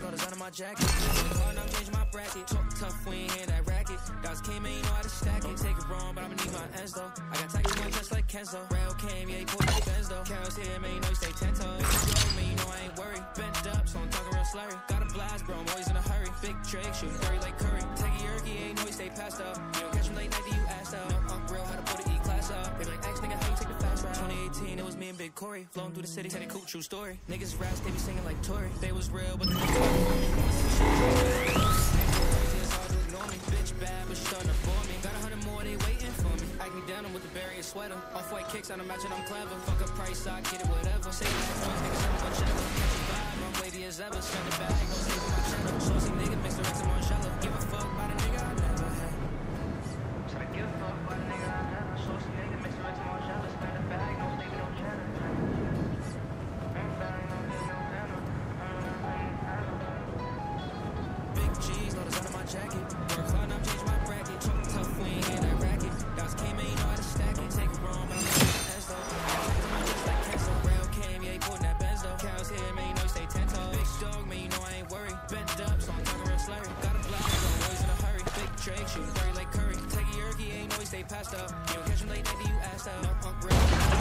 know the sound of my jacket. Hard, I'm changing my bracket. Talk tough, we ain't hear that racket. Dogs came in, you know how to stack it. Take it wrong, but I'ma need my ends though. I got taxes on just like Kenzo. Rail came, yeah, he pulled the Benz though. Carol's here, man, you know you stay 10 toes. Big man, you know I ain't worried. Bent up, so I'm talking real slurry. Got a blast, bro, I'm always in a hurry. Big Drake, shooting dirty like Curry. Take a yerky, ain't know you stay passed up. You don't catch him late night, you ass up. No, I'm real, how to put the E-class up. They like, X nigga, how you take the fast ride? 2018, it was me and Big Corey. Flowing through the city, had a cool true story. Niggas raps, they be singing like Tory. They was real, but the bitch bad, but starting to bore me. Got 100 more, they waiting for me. Act me down, I'm with the Barry and sweater. Off-white kicks, I don't imagine I'm clever. Fuck a price, I get it, whatever. Say that, niggas, I'm a cheddar. Catch a vibe, I'm wavy as ever. Spend the bag, no sleep on my cheddar. Saucy nigga, mix the Rex and Marshalla. Give a fuck by the nigga I never had. Should I give a fuck by the nigga I never? Saucy nigga, mix the Rex and Marshalla. Spend the bag, no sleep, no cheddar. Big G's, know the sound of my jacket. Work hard, I'm changing my bracket. Talk tough, we ain't hear that racket. Dogs came in, you know how to stack it. Take it wrong, but I'm not as though. Just like Kenzo. Rail came, yeah, he pulled that Benz though. Carol's here, man, you know you stay 10 toes. Big dog, man, you know I ain't worried. Bent up, so I'm talking real slurry. Got a blast, so I'm always in a hurry. Big Drake, shooting dirty like Curry. Take a yerky, ain't know he stay passed up. You don't catch him late night, you ass up. No punk real.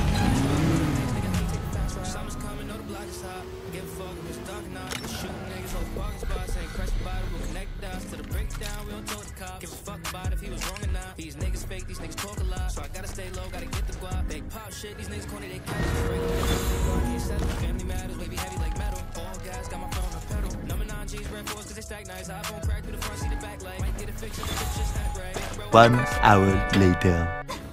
Summer's coming, know the block is hot. Give a fuck if it's dark or not. Shooting niggas, hold parking spots. Ain't pressed about it, we'll connect us to the breakdown. We don't talk to cops. Give a fuck about if he was wrong or not. These niggas fake, these niggas talk a lot. So I gotta stay low, gotta get the guap. They pop shit, these niggas corny, they catch it. I can't settle. Family matters, baby heavy like metal. All gas, got my foot on the pedal. Number 9 G's, red force, cause they stack nice. iPhone crack through the front, see the back light. Might get a fix if the bitch just act right. 1 hour later.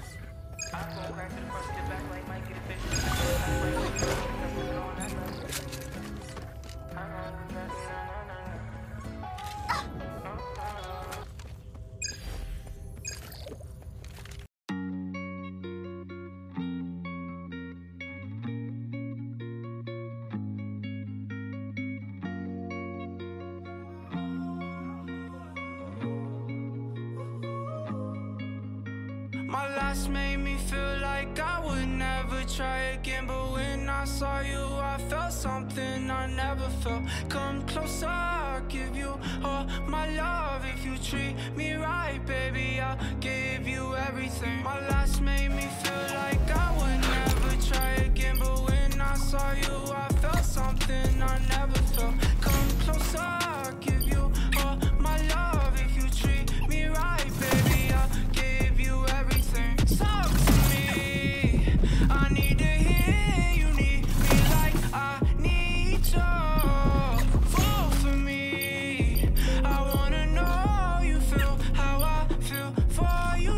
My last made me feel like I would never try again. But when I saw you, I felt something I never felt. Come closer, I'll give you all my love. If you treat me right, baby, I'll give you everything. My last made me feel like I would never try again. But when I saw you, I felt something I never felt. Come closer, I'll give you all my love. If you treat me right, baby, I'll give you everything. Talk to me, I need to hear you need me like I need you. Fall for me, I wanna know you feel how I feel for you,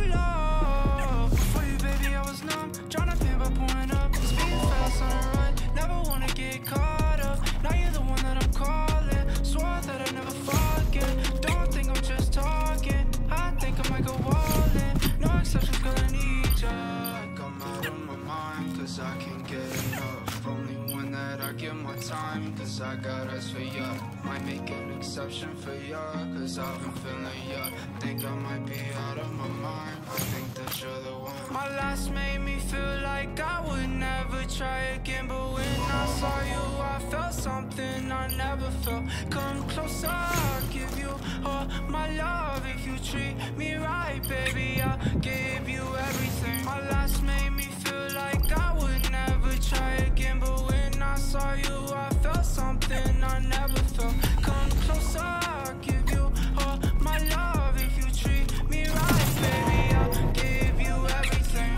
love. For you, baby, I was numb, tryna pay by pouring up. Speed fast on the run, never wanna get caught up. Now you're the one that I'm calling, swore that I'd never forget. Don't think I'm just talking, I think I might go all in. No exceptions, girl, I need ya. Come out of my mind, cause I can't get enough. Only one that I give my time, cause I got eyes for ya. Might make an exception for ya, cause I've been feeling ya. Think I might be out of my mind, I think that you're the one. My last made me feel like I would never try again. But when I saw you, I felt something I never felt. Come closer, I'll give you all my love. If you treat me right, baby, I'll give you everything. My last made me feel like I would never try again. But when I saw you, I felt something I never felt. Come closer, I'll give you all my love. If you treat me right, baby, I'll give you everything.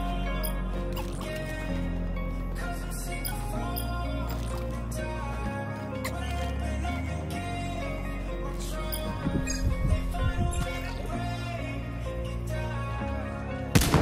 Cause I'm sick of falling down. When I open up and give my trust, they find a way to break it down.